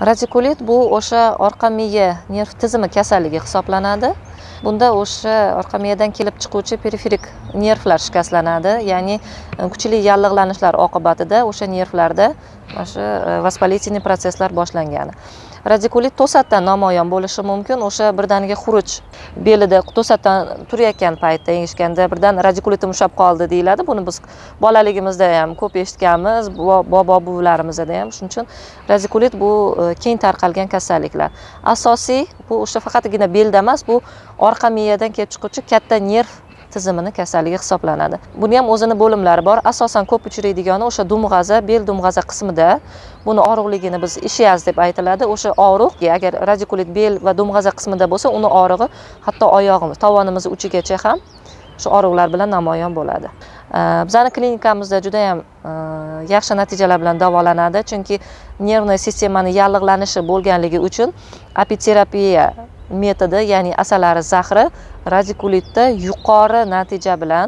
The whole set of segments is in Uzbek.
Radikulit bu o'sha orqa miya nerv tizimi kasalligi hisoblanadi. Bunda o'sha orqa miyadan kelib chiquvchi periferik nervlar shikastlanadi, ya'ni kuchli yallig'lanishlar oqibatida o'sha nervlarda o'sha vaspolitiniy proseslar boshlangan. Radikulit to'satdan namoyon bo'lishi mumkin. O'sha birdaniga xuruj belida to'satdan turayotgan paytda engishganda birdan radikulitim ushlab qoldi deyiladi. Buni biz bolaligimizda ham ko'p eshitganmiz, bobo buvlarimizda ham. Shuning uchun radikulit bu keng tarqalgan kasalliklar. Asosiy bu o'sha faqatgina belda emas, bu orqa miyadan kelib chiquvchi katta nerv tizimini kasalligi hisoblanadi. Buni ham o'zini bo'limlari bor. Asosan ko'p uchraydigani o'sha dumg'aza, bel dumg'aza qismida. Buni og'riqligini biz ischiaz deb aytiladi. O'sha og'riq, agar radikulit bel va dumg'aza qismida bo'lsa, uni og'rig'i hatto oyog'imiz, tovonimiz uchigacha ham shu og'riqlar bilan namoyon bo'ladi. Bizning klinikamizda juda ham yaxshi natijalar bilan davolanadi, chunki nervniy sistemani yallig'lanishi bo'lganligi uchun apiterapiya metodi, ya'ni asalari zahri radikulitda yuqori natija bilan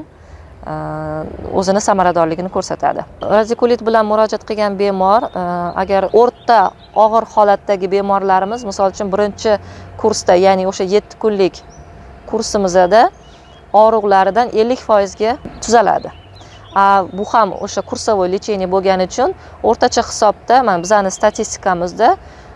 o'zini samaradorligini ko'rsatadi. Radikulit bilan murojaat qilgan bemor, agar o'rta og'ir holatdagi bemorlarimiz, misol uchun birinchi kursda, ya'ni o'sha 7 kunlik kursimizda og'riqlaridan 50% ga tuzaladi. Bu ham o'sha kursovoy lecheniya bo'lgani uchun o'rtacha hisobda, mana bizning statistikamizda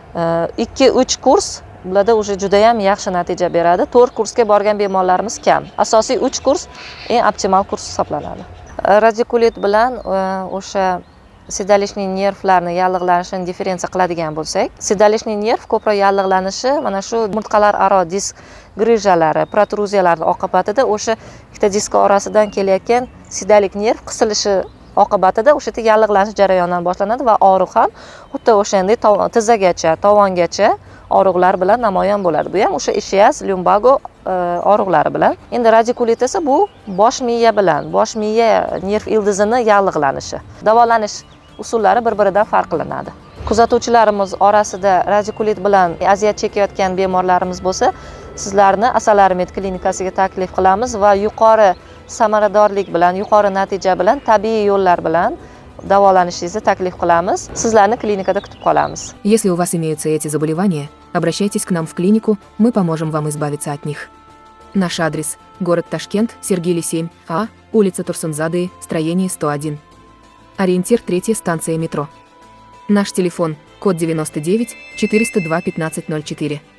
2-3 kurs bularda o'sha juda ham yaxshi natija beradi. 4 kursga borgan bemorlarimiz kam. Asosiy 3 kurs eng optimal kurs hisoblanadi. Radikulit bilan o'sha sedalishniy nervlarni yallig'lanishini differensiya qiladigan bo'lsak, sedalishniy nerv ko'proq yallig'lanishi mana shu umurtqalararo disk grizhalari, protruziyalar oqibatida o'sha ikkita disk orasidan kelayotgan sedalik nerv qisilishi oqibatida o'sha yallig'lanish jarayonidan boshlanadi va og'riq ham xuddi o'shanday tizzagacha, tovongacha og'riqlar bilan namoyon bo'ladi. Bu ham o'sha ischiaz, lumbago og'riqlari bilan. Endi radikulit esa bu bosh miya bilan, bosh miya nerv ildizini yallig'lanishi. Davolanish usullari bir-biridan farqlanadi. Kuzatuvchilarimiz orasida radikulit bilan aziyat chekayotgan bemorlarimiz bo'lsa, sizlarni Asalarimed klinikasiga taklif qilamiz va yuqori samaradorlik bilan, yuqori natija bilan, tabiiy yo'llar bilan davolanishingizni taklif qilamiz. Sizlarni klinikada kutib qolamiz. Если у вас имеются эти заболевания, обращайтесь к нам в клинику, мы поможем вам избавиться от них. Наш адрес – город Ташкент, Сергели 7А, улица Турсунзады, строение 101. Ориентир 3-я станция метро. Наш телефон – код 99 402 1504.